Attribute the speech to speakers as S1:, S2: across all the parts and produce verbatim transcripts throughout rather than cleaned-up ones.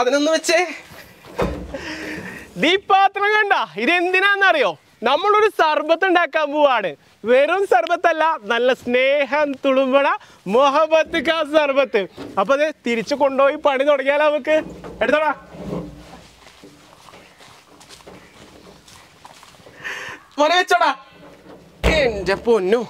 S1: സാധനം ഒന്ന് വെച്ചേ. ഈ പാത്രം കണ്ട, ഇതെന്തിനാന്നറിയോ? നമ്മളൊരു സർബത്ത് ഉണ്ടാക്കാൻ പോവാണ്. വെറും സർബത്തല്ല, നല്ല സ്നേഹം തുളുമ്പണ മൊഹബത്ത് കാ സർബത്ത്. അപ്പൊ അത് തിരിച്ചു കൊണ്ടുപോയി പണി തുടങ്ങിയാലോ നമുക്ക്? എടുത്തോടാ. മോനെ വെച്ചോടാ. എന്റെ പൊന്നു.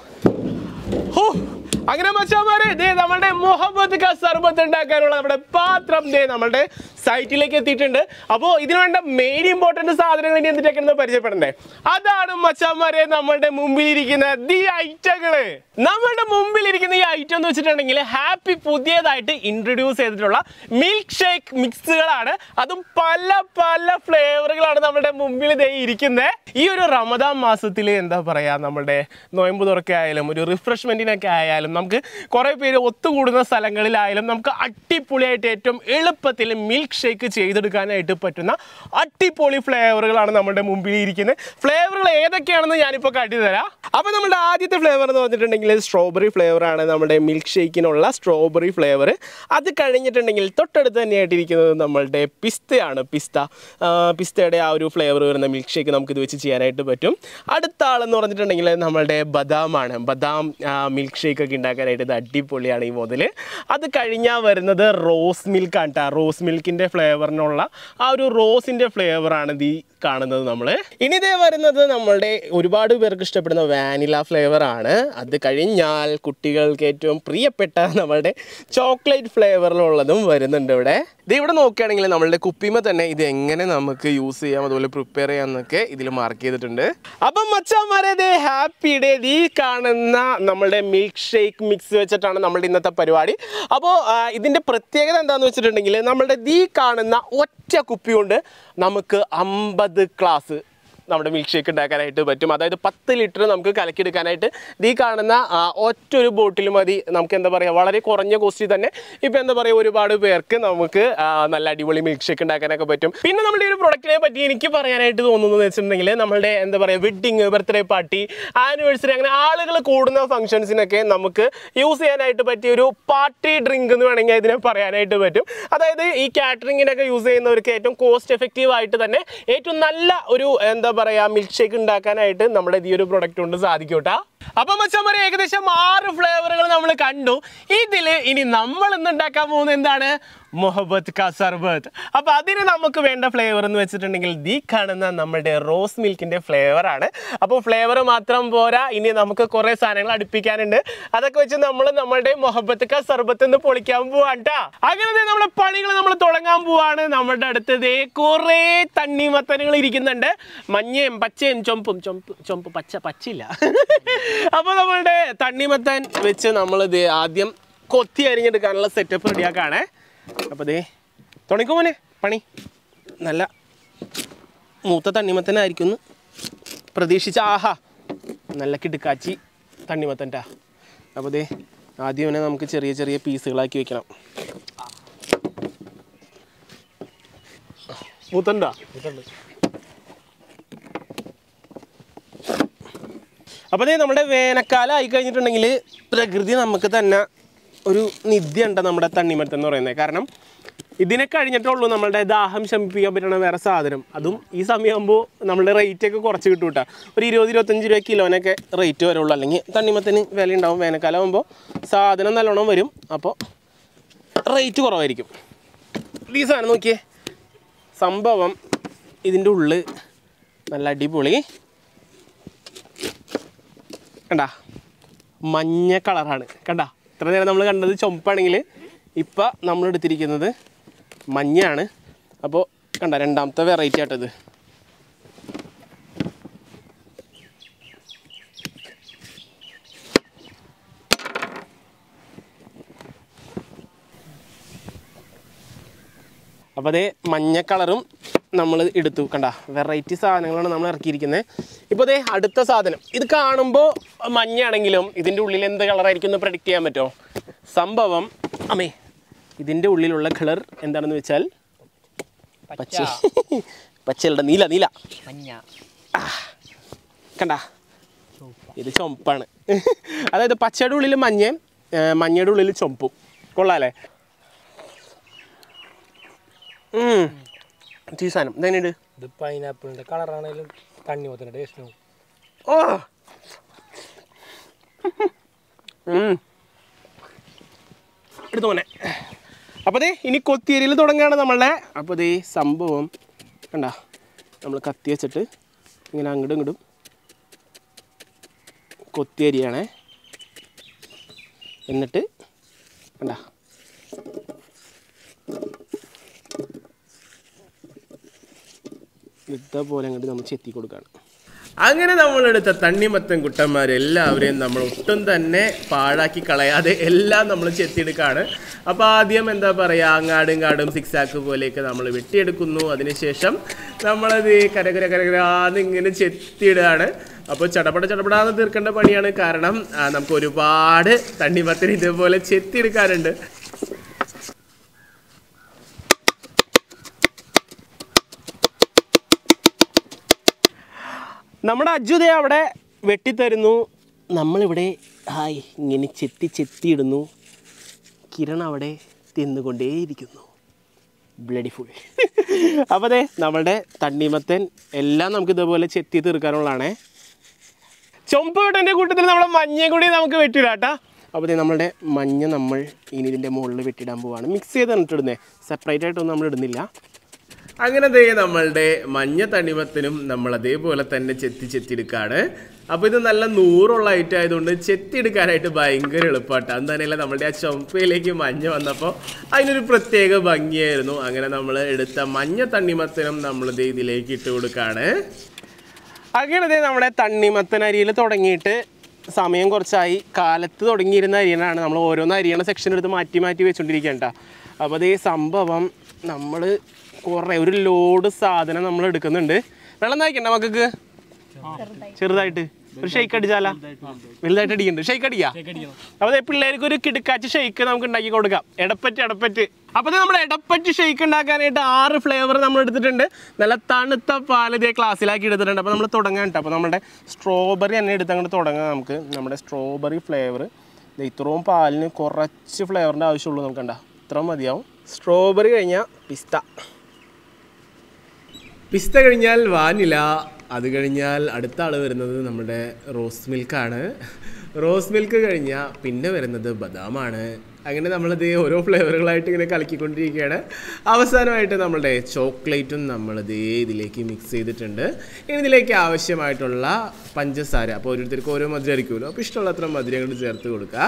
S1: ഹോ, അങ്ങനെ മച്ചാമാരെ ദേ നമ്മുടെ മൊഹബത്ത് കാ സർബത്ത് ഉണ്ടാക്കാനുള്ള നമ്മുടെ പാത്രം ദേ നമ്മുടെ സൈറ്റിലേക്ക് എത്തിയിട്ടുണ്ട്. അപ്പോൾ ഇതിനു വേണ്ട മെയിൻ ഇമ്പോർട്ടൻറ്റ് സാധനങ്ങൾ ഇനി എന്തിട്ടൊക്കെയെന്ന് പരിചയപ്പെടണ്ടേ? അതാണ് മച്ചാമാരെ നമ്മളുടെ മുമ്പിലിരിക്കുന്ന ദി ഐറ്റങ്ങള്. നമ്മളുടെ മുമ്പിലിരിക്കുന്ന ഈ ഐറ്റം എന്ന് വെച്ചിട്ടുണ്ടെങ്കിൽ ഹാപ്പി പുതിയതായിട്ട് ഇൻട്രൊഡ്യൂസ് ചെയ്തിട്ടുള്ള മിൽക്ക് ഷേക്ക് മിക്സുകളാണ്. അതും പല പല ഫ്ലേവറുകളാണ് നമ്മുടെ മുമ്പിൽ ദേ ഇരിക്കുന്നത്. ഈ ഒരു റമദാൻ മാസത്തിൽ എന്താ പറയുക, നമ്മുടെ നോയമ്പ് തുറക്കെ ആയാലും ഒരു റിഫ്രഷ്മെൻറ്റിനൊക്കെ ആയാലും നമുക്ക് കുറേ പേര് ഒത്തുകൂടുന്ന സ്ഥലങ്ങളിലായാലും നമുക്ക് അടിപൊളിയായിട്ട് ഏറ്റവും എളുപ്പത്തിൽ മിൽക്ക് ഷേക്ക് ചെയ്തെടുക്കാനായിട്ട് പറ്റുന്ന അടിപൊളി ഫ്ലേവറുകളാണ് നമ്മുടെ മുമ്പിൽ ഇരിക്കുന്നത്. ഫ്ലേവറുകൾ ഏതൊക്കെയാണെന്ന് ഞാനിപ്പോൾ കാട്ടിത്തരാം. അപ്പോൾ നമ്മുടെ ആദ്യത്തെ ഫ്ലേവർ എന്ന് പറഞ്ഞിട്ടുണ്ടെങ്കിൽ സ്ട്രോബെറി ഫ്ലേവറാണ് നമ്മുടെ മിൽക്ക് ഷേക്കിനുള്ള സ്ട്രോബെറി ഫ്ലേവർ. അത് കഴിഞ്ഞിട്ടുണ്ടെങ്കിൽ തൊട്ടടുത്ത് തന്നെയായിട്ടിരിക്കുന്നത് നമ്മളുടെ പിസ്തയാണ്. പിസ്ത പിസ്തയുടെ ആ ഒരു ഫ്ലേവർ വരുന്ന മിൽക്ക് ഷേക്ക് നമുക്കിത് വെച്ച് ചെയ്യാനായിട്ട് പറ്റും. അടുത്ത ആളെന്ന് പറഞ്ഞിട്ടുണ്ടെങ്കിൽ നമ്മളുടെ ബദാമാണ്. ബദാം മിൽക്ക് ഷേക്ക് ഒക്കെ ഉണ്ടാക്കാനായിട്ട് ഇത് അടിപൊളിയാണ് ഈ മുതൽ. അത് കഴിഞ്ഞാൽ വരുന്നത് റോസ് മിൽക്കാണ് കേട്ടോ. റോസ് മിൽക്കിൻ്റെ ഫ്ലേവറിനുള്ള ആ ഒരു റോസിൻ്റെ ഫ്ലേവറാണ് ഇത് കാണുന്നത് നമ്മൾ. ഇനി ഇതേ വരുന്നത് നമ്മളുടെ ഒരുപാട് പേർക്ക് ഇഷ്ടപ്പെടുന്ന വാനില ഫ്ലേവറാണ്. അത് കഴിഞ്ഞാൽ കുട്ടികൾക്ക് ഏറ്റവും പ്രിയപ്പെട്ട നമ്മളുടെ ചോക്ലേറ്റ് ഫ്ലേവറിലുള്ളതും വരുന്നുണ്ട് ഇവിടെ. ഇത് ഇവിടെ നോക്കുകയാണെങ്കിൽ നമ്മളുടെ കുപ്പിമ തന്നെ ഇത് എങ്ങനെ നമുക്ക് യൂസ് ചെയ്യാം, അതുപോലെ പ്രിപ്പയർ ചെയ്യാമെന്നൊക്കെ ഇതിൽ മാർക്ക് ചെയ്തിട്ടുണ്ട്. അപ്പം മച്ചാമാരെ ദേ ഹാപ്പി ഡേ ഈ കാണുന്ന നമ്മളുടെ മിൽക്ക് ഷേക്ക് മിക്സ് വെച്ചിട്ടാണ് നമ്മളുടെ ഇന്നത്തെ പരിപാടി. അപ്പോൾ ഇതിൻ്റെ പ്രത്യേകത എന്താണെന്ന് വെച്ചിട്ടുണ്ടെങ്കിൽ നമ്മളുടെ ഈ കാണുന്ന ഒറ്റ കുപ്പി കൊണ്ട് നമുക്ക് അമ്പത് ഗ്ലാസ് നമ്മുടെ മിൽക്ക് ഷേക്ക് ഉണ്ടാക്കാനായിട്ട് പറ്റും. അതായത് പത്ത് ലിറ്റർ നമുക്ക് കലക്കിയെടുക്കാനായിട്ട് ഈ കാണുന്ന ഒറ്റൊരു ബോട്ടിൽ മതി. നമുക്ക് എന്താ പറയുക, വളരെ കുറഞ്ഞ കോസ്റ്റിൽ തന്നെ ഇപ്പം എന്താ പറയുക ഒരുപാട് പേർക്ക് നമുക്ക് നല്ല അടിപൊളി മിൽക്ക് ഷേക്ക് ഉണ്ടാക്കാനൊക്കെ പറ്റും. പിന്നെ നമ്മുടെ ഈ ഒരു പ്രൊഡക്റ്റിനെ പറ്റി എനിക്ക് പറയാനായിട്ട് തോന്നുന്നത് വെച്ചിട്ടുണ്ടെങ്കിൽ നമ്മളുടെ എന്താ പറയുക വെഡ്ഡിങ്, ബർത്ത്ഡേ പാർട്ടി, ആനിവേഴ്സറി, അങ്ങനെ ആളുകൾ കൂടുന്ന ഫംഗ്ഷൻസിനൊക്കെ നമുക്ക് യൂസ് ചെയ്യാനായിട്ട് പറ്റിയ ഒരു പാർട്ടി ഡ്രിങ്ക് എന്ന് വേണമെങ്കിൽ ഇതിനെ പറയാനായിട്ട് പറ്റും. അതായത് ഈ കാറ്ററിങ്ങിനൊക്കെ യൂസ് ചെയ്യുന്നവർക്ക് ഏറ്റവും കോസ്റ്റ് എഫക്റ്റീവ് ആയിട്ട് തന്നെ ഏറ്റവും നല്ല ഒരു എന്താ പറയാ മിൽക്ക് ഷേക്ക് ഉണ്ടാക്കാനായിട്ട് നമ്മുടെ ഈ ഒരു പ്രൊഡക്റ്റ് കൊണ്ട് സാധിക്കും കേട്ടോ. അപ്പം മച്ചാമാരെ ഏകദേശം ആറ് ഫ്ലേവറുകൾ നമ്മൾ കണ്ടു. ഇതിൽ ഇനി നമ്മൾ ഇന്ന് ഉണ്ടാക്കാൻ പോകുന്നത് എന്താണ്? മൊഹബത്ത് കാ സർബത്ത്. അപ്പോൾ അതിന് നമുക്ക് വേണ്ട ഫ്ലേവർ എന്ന് വെച്ചിട്ടുണ്ടെങ്കിൽ ഈ കാണുന്ന നമ്മുടെ റോസ് മിൽക്കിൻ്റെ ഫ്ലേവറാണ്. അപ്പോൾ ഫ്ലേവർ മാത്രം പോരാ, ഇനി നമുക്ക് കുറേ സാധനങ്ങൾ അടുപ്പിക്കാനുണ്ട്. അതൊക്കെ വെച്ച് നമ്മൾ നമ്മുടെ മൊഹബത്ത് കാ സർബത്ത് എന്ന് പൊളിക്കാൻ പോവാണ് കേട്ടോ. അങ്ങനെ നമ്മുടെ പണികൾ നമ്മൾ തുടങ്ങാൻ പോവാണ്. നമ്മുടെ അടുത്തതേ കുറേ തണ്ണിമത്തനുകൾ ഇരിക്കുന്നുണ്ട്. മഞ്ഞയും പച്ചയും ചുമപ്പും ചുമപ്പ് ചുമപ്പ് പച്ച പച്ചയില്ല. അപ്പോൾ നമ്മളുടെ തണ്ണിമത്തൻ വെച്ച് നമ്മളിത് ആദ്യം കൊത്തി അരിഞ്ഞെടുക്കാനുള്ള സെറ്റപ്പ് റെഡിയാക്കാണേ. അപ്പോൾ ദേ തുടങ്ങിക്കോ മോനെ പണി. നല്ല മൂത്ത തണ്ണിമത്തനായിരിക്കും പ്രതീക്ഷിച്ച. ആഹാ, നല്ല കിടുക്കാച്ചി തണ്ണിമത്തൻ്റെ. അപ്പോൾ ദേ ആദ്യം തന്നെ നമുക്ക് ചെറിയ ചെറിയ പീസുകളാക്കി വെക്കണം. മൂത്തണ്ട അപ്പോൾ ദേ നമ്മുടെ വേനൽക്കാലം ആയി കഴിഞ്ഞിട്ടുണ്ടെങ്കിൽ പ്രകൃതി നമുക്ക് തന്നെ ഒരു നിധി ഉണ്ട് നമ്മുടെ തണ്ണിമത്തൻ എന്ന് പറയുന്നത്. കാരണം ഇതിനെ കഴിഞ്ഞിട്ടുള്ളൂ നമ്മളുടെ ദാഹം ശമിപ്പിക്കാൻ പറ്റുന്ന വേറെ സാധനം. അതും ഈ സമയമാകുമ്പോൾ നമ്മളുടെ റേറ്റൊക്കെ കുറച്ച് കിട്ടും കേട്ടോ. ഒരു ഇരുപത് ഇരുപത്തഞ്ച് രൂപ കിലോനൊക്കെ റേറ്റ് വരുള്ളൂ. അല്ലെങ്കിൽ തണ്ണിമത്തന് വില ഉണ്ടാവും. വേനൽക്കാലം ആകുമ്പോൾ സാധനം നല്ലോണം വരും, അപ്പോൾ റേറ്റ് കുറവായിരിക്കും. ഈ സാധനം നോക്കിയേ, സംഭവം ഇതിൻ്റെ ഉള്ളിൽ നല്ല അടിപൊളി കണ്ടാ മഞ്ഞ കളറാണ്. കണ്ടാ, ഇത്ര നേരം നമ്മൾ കണ്ടത് ചുമപ്പാണെങ്കിൽ ഇപ്പം നമ്മൾ എടുത്തിരിക്കുന്നത് മഞ്ഞയാണ്. അപ്പോൾ കണ്ട രണ്ടാമത്തെ വെറൈറ്റി ആട്ടത്. അപ്പോൾ അതേ മഞ്ഞ കളറും നമ്മൾ എടുത്തു. കണ്ട വെറൈറ്റി സാധനങ്ങളാണ് നമ്മൾ ഇറക്കിയിരിക്കുന്നത്. ഇപ്പോൾ അതേ അടുത്ത സാധനം. ഇത് കാണുമ്പോൾ മഞ്ഞയാണെങ്കിലും ഇതിൻ്റെ ഉള്ളിൽ എന്ത് കളറായിരിക്കും എന്ന് പ്രഡിക്റ്റ് ചെയ്യാൻ പറ്റുമോ? സംഭവം അമ്മേ ഇതിൻ്റെ ഉള്ളിലുള്ള കളർ എന്താണെന്ന് വെച്ചാൽ പച്ച പച്ചയുടെ നീല നീല മഞ്ഞ. കണ്ട ഇത് ചുമപ്പാണ്. അതായത് പച്ചയുടെ ഉള്ളിൽ മഞ്ഞയും മഞ്ഞയുടെ ഉള്ളിൽ ചുമപ്പും. കൊള്ളാമല്ലേ? ഈ സാധനം ഇതെങ്ങനെയുണ്ട്?
S2: ഇത് പൈനാപ്പിളിന്റെ കളറാണെങ്കിലും തണ്ണിമത്തന്റെ ടേസ്റ്റ്
S1: ഓ എടുത്തു പോനെ. അപ്പോൾ ദേ ഇനി കൊത്തിയരിയിൽ തുടങ്ങുകയാണ് നമ്മളുടെ. അപ്പോൾ ദേ സംഭവം കണ്ട, നമ്മൾ കത്തി വെച്ചിട്ട് ഇങ്ങനെ അങ്ങോട്ടും ഇങ്ങോട്ടും കൊത്തിയരിയാണേ. എന്നിട്ട് കണ്ട ഇതേപോലെ അങ്ങോട്ട് നമ്മൾ ചെത്തി കൊടുക്കുകയാണ്. അങ്ങനെ നമ്മളെടുത്ത തണ്ണിമത്തൻ കുട്ടന്മാരെല്ലാവരെയും നമ്മൾ ഒട്ടും തന്നെ പാഴാക്കി കളയാതെ എല്ലാം നമ്മൾ ചെത്തിയെടുക്കുകയാണ്. അപ്പോൾ ആദ്യം എന്താ പറയുക, അങ്ങാടും കാടും സിക്സാക്ക് പോലെയൊക്കെ നമ്മൾ വെട്ടിയെടുക്കുന്നു. അതിനുശേഷം നമ്മളത് കരകര കരകരാന്ന് ഇങ്ങനെ ചെത്തിയിടുകയാണ്. അപ്പോൾ ചടപട ചടപടാന്ന് തീർക്കേണ്ട പണിയാണ്. കാരണം നമുക്ക് ഒരുപാട് തണ്ണിമത്തൻ ഇതേപോലെ ചെത്തിയെടുക്കാറുണ്ട്. നമ്മുടെ അജുദേ അവിടെ വെട്ടിത്തരുന്നു, നമ്മളിവിടെ ഹായ് ഇങ്ങനെ ചെത്തി ചെത്തിയിടുന്നു. കിരൺ അവിടെ തിന്നുകൊണ്ടേയിരിക്കുന്നു, ബ്ലഡി ഫുൾ. അപ്പോൾ അതെ നമ്മളുടെ തണ്ണിമത്തൻ എല്ലാം നമുക്ക് ഇതേപോലെ ചെത്തി തീർക്കാനുള്ളതാണേ. ചുമപ്പ് വെട്ടൻ്റെ കൂട്ടത്തിൽ നമ്മളെ മഞ്ഞയും കൂടി നമുക്ക് വെട്ടിയിടാം കേട്ടോ. അപ്പോൾ അതെ നമ്മളുടെ മഞ്ഞ നമ്മൾ ഇനി ഇതിൻ്റെ മുകളിൽ വെട്ടിയിടാൻ പോവാണ്. മിക്സ് ചെയ്ത് ഇട്ടിടുന്നേ, സെപ്പറേറ്റ് ആയിട്ടൊന്നും നമ്മൾ ഇടുന്നില്ല. അങ്ങനെ ദേ നമ്മളുടെ മഞ്ഞ തണ്ണിമത്തനും നമ്മൾ അതേപോലെ തന്നെ ചെത്തി ചെത്തിയെടുക്കുകയാണ്. അപ്പോൾ ഇത് നല്ല നൂറുള്ള ഐറ്റം ആയതുകൊണ്ട് ചെത്തിയെടുക്കാനായിട്ട് ഭയങ്കര എളുപ്പമാട്ടോ. അത് തന്നെയല്ല നമ്മളുടെ ആ ചുമപ്പയിലേക്ക് മഞ്ഞ വന്നപ്പോൾ അതിനൊരു പ്രത്യേക ഭംഗിയായിരുന്നു. അങ്ങനെ നമ്മൾ എടുത്ത മഞ്ഞ തണ്ണിമത്തനും നമ്മളിത് ഇതിലേക്ക് ഇട്ട് കൊടുക്കുകയാണ്. അങ്ങനെ ദേ നമ്മുടെ തണ്ണിമത്തൻ അരിയിൽ തുടങ്ങിയിട്ട് സമയം കുറച്ചായി. കാലത്ത് തുടങ്ങിയിരുന്ന അരിയനാണ് നമ്മൾ ഓരോന്ന് അരിയണ സെക്ഷൻ എടുത്ത് മാറ്റി മാറ്റി വെച്ചുകൊണ്ടിരിക്കുകയാണ് കേട്ടോ. അപ്പോൾ അതേ സംഭവം നമ്മൾ കുറേ ഒരു ലോഡ് സാധനം നമ്മൾ എടുക്കുന്നുണ്ട്. വെള്ളം നയിക്കണ്ട മക്കൾക്ക് ചെറുതായിട്ട് ഒരു ഷെയ്ക്ക് അടിച്ചാല, വലുതായിട്ട് അടിക്കുന്നുണ്ട്. ഷെയ്ക്ക് അടിക്കാം. അപ്പോൾ പിള്ളേർക്ക് ഒരു കിടുക്കാച്ച് ഷെയ്ക്ക് നമുക്ക് ഉണ്ടാക്കി കൊടുക്കാം. എടപ്പറ്റ് എടപ്പറ്റ് അപ്പോൾ നമ്മൾ എടപ്പറ്റ് ഷെയ്ക്ക് ഉണ്ടാക്കാനായിട്ട് ആറ് ഫ്ലേവർ നമ്മൾ എടുത്തിട്ടുണ്ട്. നല്ല തണുത്ത പാൽ ഇതേ ക്ലാസ്സിലാക്കി എടുത്തിട്ടുണ്ട്. അപ്പോൾ നമ്മൾ തുടങ്ങാൻ കേട്ടോ. അപ്പോൾ നമ്മുടെ സ്ട്രോബെറി തന്നെ എടുത്ത് അങ്ങോട്ട് തുടങ്ങാം. നമുക്ക് നമ്മുടെ സ്ട്രോബെറി ഫ്ലേവർ ഇത്രയും പാലിന് കുറച്ച് ഫ്ലേവറിൻ്റെ ആവശ്യമുള്ളൂ. നമുക്ക് കണ്ട ഇത്ര മതിയാവും. സ്ട്രോബെറി കഴിഞ്ഞാൽ പിസ്ത, പിസ്ത കഴിഞ്ഞാൽ വാനില, അത് കഴിഞ്ഞാൽ അടുത്ത ആൾ വരുന്നത് നമ്മുടെ റോസ് മിൽക്കാണ്. റോസ് മിൽക്ക് കഴിഞ്ഞാൽ പിന്നെ വരുന്നത് ബദാമാണ്. അങ്ങനെ നമ്മളിത് ഓരോ ഫ്ലേവറുകളായിട്ട് ഇങ്ങനെ കലക്കിക്കൊണ്ടിരിക്കുകയാണ്. അവസാനമായിട്ട് നമ്മളുടെ ചോക്ലേറ്റും നമ്മളിത് ഇതിലേക്ക് മിക്സ് ചെയ്തിട്ടുണ്ട്. ഇനി ഇതിലേക്ക് ആവശ്യമായിട്ടുള്ള പഞ്ചസാര, അപ്പോൾ ഓരോരുത്തർക്ക് ഓരോ മധുരം ആയിരിക്കുമല്ലോ, അപ്പോൾ ഇഷ്ടമുള്ളത്ര മധുരം കൊണ്ട് ചേർത്ത് കൊടുക്കുക.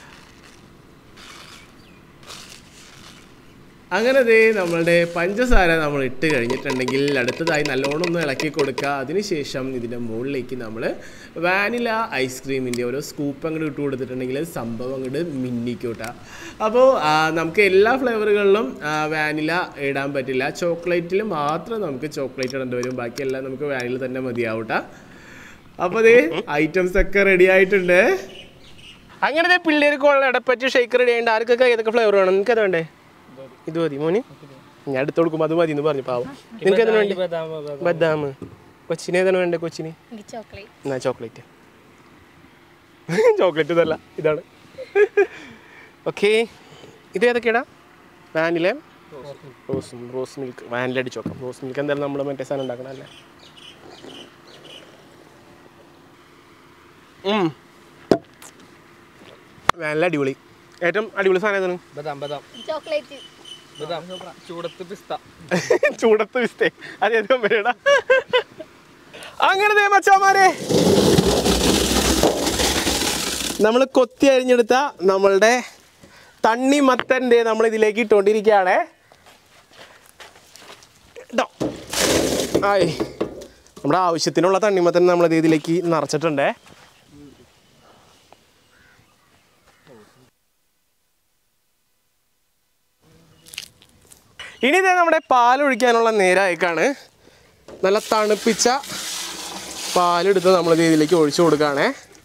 S1: അങ്ങനെ ദേ നമ്മളുടെ പഞ്ചസാര നമ്മൾ ഇട്ട് കഴിഞ്ഞിട്ടുണ്ടെങ്കിൽ അടുത്തതായി നല്ലോണം ഒന്ന് ഇളക്കി കൊടുക്കുക. അതിനുശേഷം ഇതിൻ്റെ മുകളിലേക്ക് നമ്മൾ വാനില ഐസ്ക്രീമിൻ്റെ ഓരോ സ്കൂപ്പ് അങ്ങോട്ട് ഇട്ട് കൊടുത്തിട്ടുണ്ടെങ്കിൽ സംഭവം അങ്ങോട്ട് മിന്നിക്കൂട്ടാ. അപ്പോൾ നമുക്ക് എല്ലാ ഫ്ലേവറുകളിലും വാനില ഇടാൻ പറ്റില്ല. ചോക്ലേറ്റിൽ മാത്രം നമുക്ക് ചോക്ലേറ്റ് ഇടേണ്ടി വരും. ബാക്കിയെല്ലാം നമുക്ക് വാനില തന്നെ മതിയാവൂട്ടാ. അപ്പോൾ അതേ ഐറ്റംസ് ഒക്കെ റെഡി ആയിട്ടുണ്ട്. അങ്ങനെ പിള്ളേർക്കുള്ള ഇടപ്പറ്റി ഷേക്ക് റെഡി ആയിട്ട് ആർക്കൊക്കെ ഏതൊക്കെ ഫ്ലേവർ വേണം? നിങ്ങൾക്ക് അത് വേണ്ടേ? ഇത് മതി മോന്, ഞാൻ എടുത്ത് കൊടുക്കുമ്പോൾ അത് മതി എന്ന് പറഞ്ഞു പാവം. നിനക്ക് ഏതാണ് വേണ്ടി? ബദാം. കൊച്ചിന് ഏതാണ് വേണ്ടേ? കൊച്ചിന് എന്നാ ചോക്ലേറ്റ്. ചോക്ലേറ്റ് ഇതല്ല, ഇതാണ്. ഓക്കെ, ഇത് ഏതൊക്കെയാടാ? Vanilla, rose rose milk. Vanilla അടിച്ച് നോക്കാം. റോസ് മിൽക്ക് എന്തായാലും നമ്മൾ മറ്റേ സാധനം ഉണ്ടാക്കണം അല്ലേ? വാനില അടിപൊളി. ഏറ്റവും അടിപൊളി സാധനം ഏതാണ്?
S2: ബദാം. ബദാം ചോക്ലേറ്റ്. ബദാം ചൂടത്ത് പിസ്ത.
S1: ചൂടത്ത് പിസ്ത അത് ഏറ്റവും പേടാ. അങ്ങനെ മച്ചാമാരെ നമ്മൾ കൊത്തി അരിഞ്ഞെടുത്ത നമ്മളുടെ തണ്ണിമത്തൻ്റെ നമ്മൾ ഇതിലേക്ക് ഇട്ടുകൊണ്ടിരിക്കുകയാണ്. ആയി നമ്മുടെ ആവശ്യത്തിനുള്ള തണ്ണിമത്തൻ നമ്മൾ ഇതിലേക്ക് നിറച്ചിട്ടുണ്ട്. ഇനി ഇതേ നമ്മുടെ പാലൊഴിക്കാനുള്ള നേരമായിക്കാണ്. നല്ല തണുപ്പിച്ച പാലെടുത്ത് നമ്മൾ ഇതിലേക്ക് ഒഴിച്ചു കൊടുക്കുകയാണേ.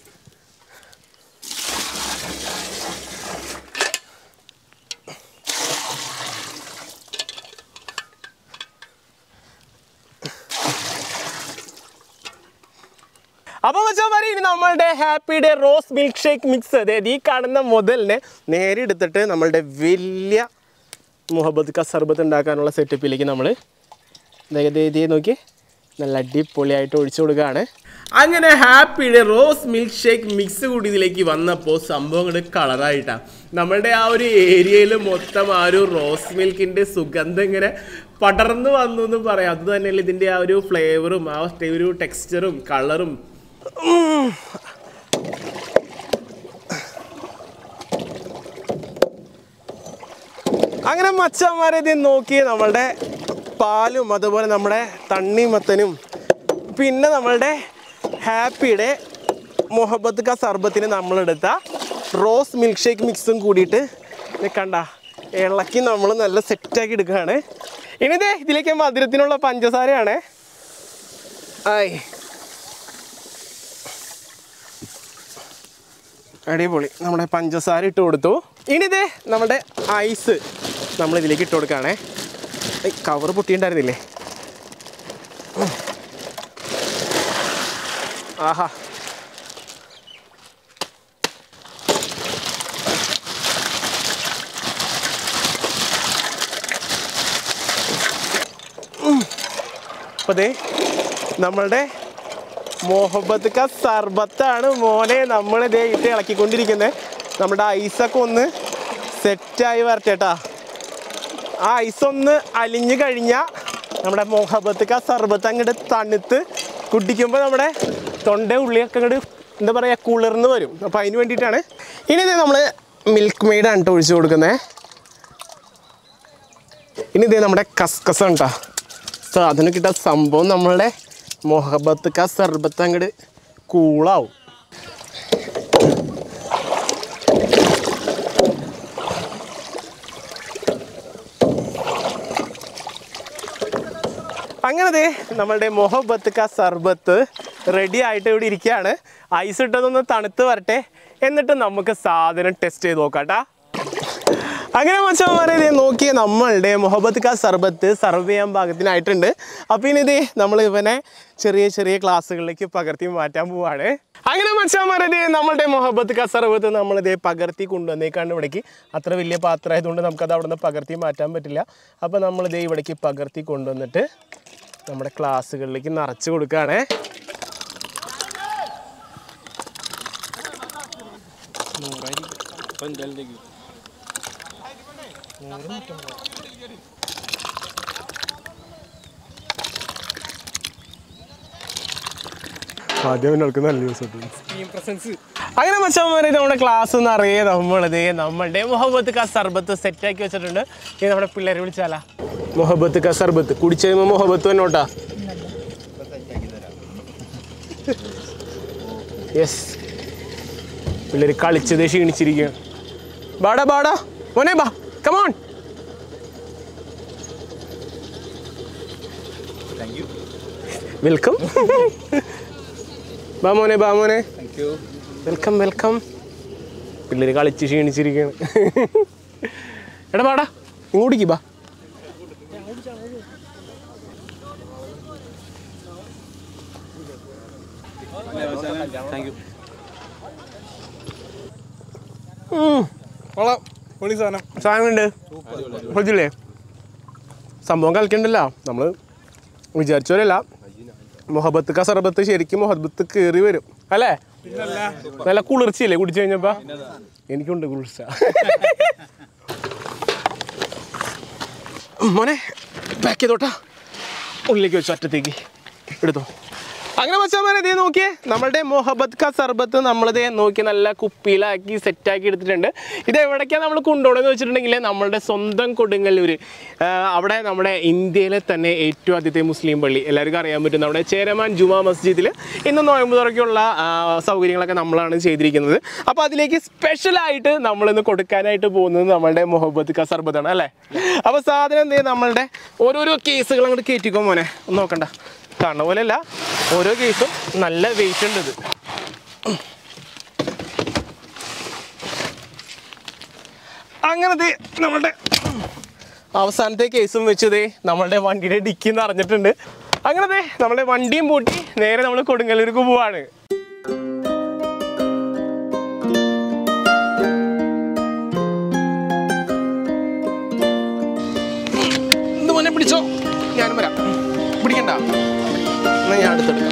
S1: അപ്പോൾ വെച്ചാൽ ഇനി നമ്മളുടെ happy day rose milk shake mix അതായത് ഈ കാണുന്ന മുതലിനെ നേരെ എടുത്തിട്ട് നമ്മളുടെ വലിയ മുഹബത്ത് ക സർബത്ത് ഉണ്ടാക്കാനുള്ള സെറ്റപ്പിലേക്ക് നമ്മൾ ഇതേ നോക്കി നല്ല അടിപൊളിയായിട്ട് ഒഴിച്ചു കൊടുക്കുകയാണ്. അങ്ങനെ ഹാപ്പിയുടെ റോസ് മിൽക്ക് ഷേക്ക് മിക്സ് കൂടി ഇതിലേക്ക് വന്നപ്പോൾ സംഭവം കൂടെ കളറായിട്ടാണ്. നമ്മളുടെ ആ ഒരു ഏരിയയിൽ മൊത്തം ആ ഒരു റോസ് മിൽക്കിൻ്റെ സുഗന്ധം ഇങ്ങനെ പടർന്നു വന്നു എന്ന് പറയാം. അത് തന്നെയല്ല ഇതിൻ്റെ ആ ഒരു ഫ്ലേവറും ആ ഒരു ടെക്സ്ചറും കളറും. അങ്ങനെ മച്ചാന്മാരെ ഇത് നോക്കി നമ്മളുടെ പാലും അതുപോലെ നമ്മുടെ തണ്ണിമത്തനും പിന്നെ നമ്മളുടെ ഹാപ്പിയുടെ മുഹബത്ത് ക സർബത്തിന് നമ്മളെടുത്ത റോസ് മിൽക്ക് ഷേക്ക് മിക്സും കൂടിയിട്ട് കണ്ട ഇളക്കി നമ്മൾ നല്ല സെറ്റാക്കി എടുക്കുകയാണ്. ഇനിതേ ഇതിലേക്ക് മധുരത്തിനുള്ള പഞ്ചസാരയാണ്. ആയി അടിപൊളി നമ്മുടെ പഞ്ചസാര ഇട്ട് കൊടുത്തു. ഇനിതേ നമ്മുടെ ഐസ് നമ്മൾ ഇതിലേക്ക് ഇട്ട് കൊടുക്കുകയാണേ. കവർ പൊട്ടിയിട്ടുണ്ടായിരുന്നില്ലേ? ആഹാ അപ്പോൾ ദേ നമ്മളുടെ മുഹബത്ത് ക സർബത്താണ് മോനെ നമ്മൾ ഇതേ ഇട്ട് ഇളക്കിക്കൊണ്ടിരിക്കുന്നത്. നമ്മുടെ ഐസൊക്കെ ഒന്ന് സെറ്റായി വരട്ടെ കേട്ടാ. ആ ഐസൊന്ന് അലിഞ്ഞു കഴിഞ്ഞാൽ നമ്മുടെ മുഹബത്ത് ക സർബത്ത് അങ്ങോട്ട് തണുത്ത് കുടിക്കുമ്പോൾ നമ്മുടെ തൊണ്ട ഉള്ളിയൊക്കെ അങ്ങോട്ട് എന്താ പറയുക കുളിർന്ന് വരും. അപ്പോൾ അതിന് വേണ്ടിയിട്ടാണ്. ഇനി ഇതേ നമ്മൾ മിൽക്ക് മെയ്ഡാണ് കേട്ടോ ഒഴിച്ചു കൊടുക്കുന്നത്. ഇനി ഇതേ നമ്മുടെ കസ്കസ് കേട്ടോ. സോ അതിന് കിട്ടുന്ന സംഭവം നമ്മളുടെ മുഹബത്ത് ക സർബത്ത് അങ്ങോട്ട് കൂളാവും. അങ്ങനത്തെ നമ്മളുടെ മുഹബത്ത് ക സർബത്ത് റെഡി ആയിട്ട് ഇവിടെ ഇരിക്കുകയാണ്. ഐസ് ഇട്ടതൊന്ന് തണുത്ത് വരട്ടെ, എന്നിട്ട് നമുക്ക് സാധനം ടെസ്റ്റ് ചെയ്ത് നോക്കാം കേട്ടോ. അങ്ങനെ മച്ചാന്മാരെ ഇതേ നോക്കിയേ നമ്മളുടെ മുഹബത്ത് ക സർബത്ത് സർവ് ചെയ്യാൻ പാകത്തിനായിട്ടുണ്ട്. അപ്പോൾ ഇനി ഇതേ നമ്മൾ ഇവനെ ചെറിയ ചെറിയ ക്ലാസ്സുകളിലേക്ക് പകർത്തി മാറ്റാൻ പോവാണ്. അങ്ങനെ മച്ചാന്മാരെ ഇതേ നമ്മളുടെ മുഹബത്ത് ക സർബത്ത് നമ്മളിതേ പകർത്തി കൊണ്ടുവന്നേക്കാണ്ട് ഇവിടേക്ക്. അത്ര വലിയ പാത്രമായതുകൊണ്ട് നമുക്കത് അവിടെ നിന്ന് പകർത്തി മാറ്റാൻ പറ്റില്ല. അപ്പോൾ നമ്മളിതേ ഇവിടേക്ക് പകർത്തി കൊണ്ടുവന്നിട്ട് നമ്മുടെ ക്ലാസ്സുകളിലേക്ക് നിറച്ച് കൊടുക്കുകയാണേ. ആദ്യം നല്ല ന്യൂസ്. അങ്ങനെ മച്ചാന്മാരെ നമ്മുടെ ക്ലാസ് നിറയെ നമ്മളിതേ നമ്മളുടെ മുഹബത്ത് ക സർബത്ത് സെറ്റാക്കി വെച്ചിട്ടുണ്ട്. ഇനി നമ്മുടെ പിള്ളേരെ വിളിച്ചാലാ. മുഹബത്ത് ക സർബത്ത് കുടിച്ചു കഴിയുമ്പോൾ മുഹബത്ത് തന്നോട്ടാ. യെസ്, പിള്ളേർ കളിച്ചത് ക്ഷീണിച്ചിരിക്കുക. ബാടാ ബാടാ മോനെ ബാ, കമോൺ. വെൽക്കം. ബാ മോനെ ബാ മോനെ, വെൽക്കം വെൽക്കം. പിള്ളേർ കളിച്ച് ക്ഷീണിച്ചിരിക്കുകയാണ്. എടാ ബാടാ ഇങ്ങോട്ടേക്ക് ബാ. സാധനമുണ്ട് കൊച്ചില്ലേ, സംഭവം കളിക്കണ്ടല്ലോ. നമ്മൾ വിചാരിച്ചോരല്ല, മുഹബത്ത് ക സർബത്ത് ശരിക്കും മുഹബത്ത് കയറി വരും അല്ലേ? നല്ല കുളിർച്ചയില്ലേ കുടിച്ചു കഴിഞ്ഞപ്പോ? എനിക്കുണ്ട് കുളിർച്ച. മോനെ പാക്ക് ചെയ്തോട്ടാ, ഉള്ളിലേക്ക് വെച്ചു, അറ്റത്തേക്ക് എടുത്തോ. അങ്ങനെ മച്ചാന്മാരെ ഇതേ നോക്കിയേ നമ്മളുടെ മുഹബത്ത് ക സർബത്ത് നമ്മളിതേ നോക്കി നല്ല കുപ്പിയിലാക്കി സെറ്റാക്കി എടുത്തിട്ടുണ്ട്. ഇത് എവിടേക്കാണ് നമ്മൾ കൊണ്ടുപോകണമെന്ന് വെച്ചിട്ടുണ്ടെങ്കിൽ നമ്മളുടെ സ്വന്തം കൊടുങ്ങല്ലൂർ, അവിടെ നമ്മുടെ ഇന്ത്യയിലെ തന്നെ ഏറ്റവും ആദ്യത്തെ മുസ്ലിം പള്ളി എല്ലാവർക്കും അറിയാൻ പറ്റും, നമ്മുടെ ചേരമാൻ ജുമാ മസ്ജിദിൽ ഇന്ന് നോയമ്പ് തുറക്കുള്ള സൗകര്യങ്ങളൊക്കെ നമ്മളാണ് ചെയ്തിരിക്കുന്നത്. അപ്പോൾ അതിലേക്ക് സ്പെഷ്യലായിട്ട് നമ്മളിന്ന് കൊടുക്കാനായിട്ട് പോകുന്നത് നമ്മളുടെ മുഹബത്ത് ക സർബത്താണ് അല്ലേ? അപ്പോൾ സാധനം എന്തേ നമ്മളുടെ ഓരോരോ കേസുകൾ അങ്ങോട്ട് കയറ്റിക്കോ മോനെ, ഒന്ന് നോക്കണ്ട, കാണുന്ന പോലെയല്ല, ഓരോ കേസും നല്ല വെയിറ്റ് ഉണ്ട്. ഇത് അങ്ങനത്തെ നമ്മളുടെ അവസാനത്തെ കേസും വെച്ചത് നമ്മളുടെ വണ്ടിയുടെ ഡിക്കി നിറഞ്ഞിട്ടുണ്ട്. അങ്ങനത്തെ നമ്മുടെ വണ്ടിയും പൂട്ടി നേരെ നമ്മൾ കൊടുങ്ങല്ലൂർക്ക് പോവാണ്. ഞാനും വരാം. പിടിക്കണ്ട, എന്നാ ഞാൻ അടുത്തെടുക്കാം.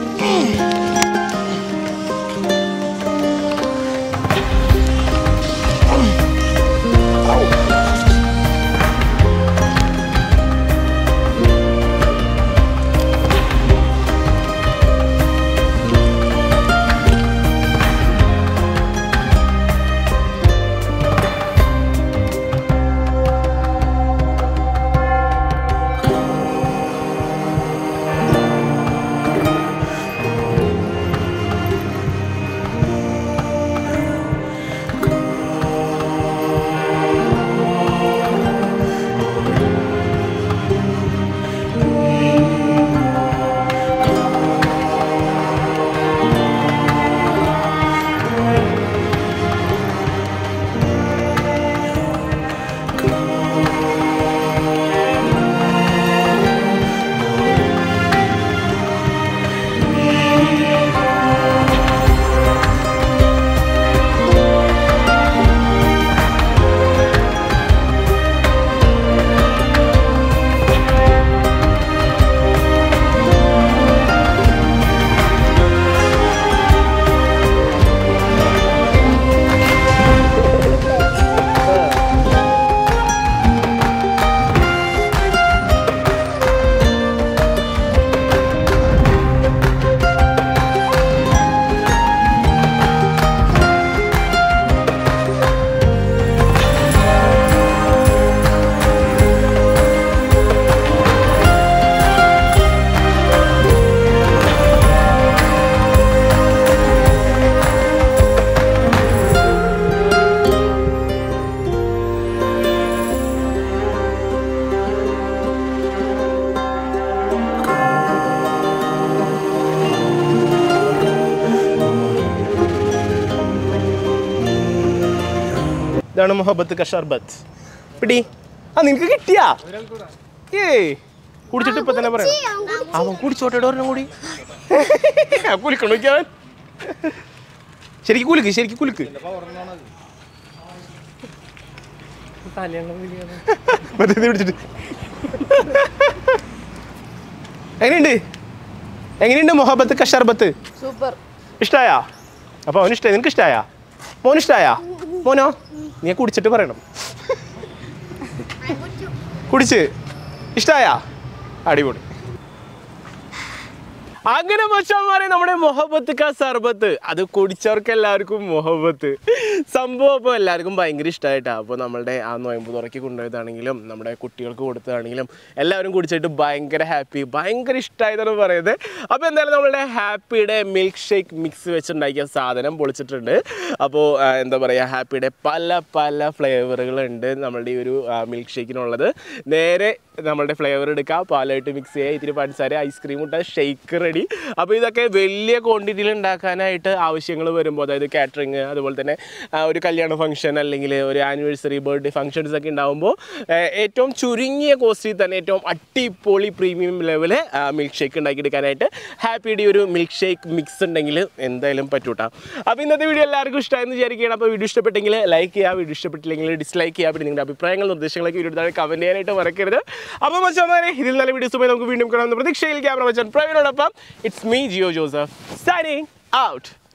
S1: ഇതാണ് മുഹബത്ത് ക ഷർബത്ത്. പിടി. ആ നിനക്ക് കിട്ടിയാ? ഏയ് കുടിച്ചിട്ട് ഇപ്പൊ തന്നെ പറയണം. അവൻ കുടിച്ചോട്ടെ ഒരെണ്ണം കൂടി. കുലിക്കണോ അവൻ? ശരിക്കും കുലുക്ക്, ശരിക്കും കുലുക്ക്. പിടിച്ചിട്ട് എങ്ങനെയുണ്ട്? എങ്ങനെയുണ്ട് മുഹബത്ത് ക ഷർബത്ത്?
S2: സൂപ്പർ.
S1: ഇഷ്ടായാ? അപ്പൊ അവന് ഇഷ്ടായി. നിനക്ക് ഇഷ്ടായാ? മോന് ഇഷ്ടായാ? മോനോ? നീ കുടിച്ചിട്ട് പറയണം. കുടിച്ച് ഇഷ്ടായാ? അടിപൊളി. അങ്ങനെ മച്ചാന്മാരെ നമ്മുടെ മുഹബത്ത് ക സർബത്ത് അത് കുടിച്ചവർക്ക് എല്ലാവർക്കും മുഹബത്ത് സംഭവം അപ്പോൾ എല്ലാവർക്കും ഭയങ്കര ഇഷ്ടമായിട്ടാണ്. അപ്പോൾ നമ്മളുടെ ആ നോയമ്പ് തുറക്കി കൊണ്ടുപോയതാണെങ്കിലും നമ്മുടെ കുട്ടികൾക്ക് കൊടുത്തതാണെങ്കിലും എല്ലാവരും കുടിച്ചിട്ട് ഭയങ്കര ഹാപ്പി, ഭയങ്കര ഇഷ്ടമായതാണ് പറയുന്നത്. അപ്പോൾ എന്തായാലും നമ്മളുടെ ഹാപ്പിയുടെ മിൽക്ക് ഷേക്ക് മിക്സ് വെച്ചുണ്ടാക്കിയ സാധനം പൊളിച്ചിട്ടുണ്ട്. അപ്പോൾ എന്താ പറയുക, ഹാപ്പിയുടെ പല പല ഫ്ലേവറുകളുണ്ട് നമ്മളുടെ ഈ ഒരു മിൽക്ക് ഷേക്കിനുള്ളത്. നേരെ നമ്മളുടെ ഫ്ലേവർ എടുക്കുക, പാലായിട്ട് മിക്സ് ചെയ്യുക, ഇത്തിരി പഞ്ചസാര, ഐസ്ക്രീം ഇട്ട ഷേക്ക് റെഡി. അപ്പോൾ ഇതൊക്കെ വലിയ ക്വാണ്ടിറ്റിയിൽ ഉണ്ടാക്കാനായിട്ട് ആവശ്യങ്ങൾ വരുമ്പോൾ, അതായത് കാറ്ററിങ്, അതുപോലെ തന്നെ ഒരു കല്യാണ ഫംഗ്ഷൻ അല്ലെങ്കിൽ ഒരു ആനിവേഴ്സറി, ബർത്ത്ഡേ ഫംഗ്ഷൻസ് ഒക്കെ ഉണ്ടാകുമ്പോൾ ഏറ്റവും ചുരുങ്ങിയ കോസ്റ്റിൽ തന്നെ ഏറ്റവും അടിപൊളി പ്രീമിയം ലെവല് മിൽക്ക് ഷേക്ക് ഉണ്ടാക്കിയെടുക്കാനായിട്ട് ഹാപ്പിയുടെ ഒരു മിൽക്ക് ഷേക്ക് മിക്സ് ഉണ്ടെങ്കിൽ എന്തായാലും പറ്റൂട്ടാ. അപ്പോൾ ഇന്നത്തെ വീഡിയോ എല്ലാവർക്കും ഇഷ്ടമായെന്ന് വിചാരിക്കുകയാണ്. അപ്പോൾ വീഡിയോ ഇഷ്ടപ്പെട്ടെങ്കിൽ ലൈക്ക് ചെയ്യുക, വീഡിയോ ഇഷ്ടപ്പെട്ടില്ലെങ്കിൽ ഡിസ്ലൈക്ക് ചെയ്യുക. പിന്നെ നിങ്ങളുടെ അഭിപ്രായങ്ങൾ നിർദ്ദേശങ്ങളൊക്കെ വീഡിയോ താഴെ കമൻറ്റ് ചെയ്യാനായിട്ട് മറക്കരുത്. അപ്പോൾ മച്ചാന്മാരെ ഇതിൽ നല്ല വീഡിയോസുമായി നമുക്ക് വീണ്ടും കാണാമെന്ന് പ്രതീക്ഷയിൽ ക്യാമറ മച്ചാൻ പ്രവീണോടൊപ്പം it's me Jio Joseph signing out.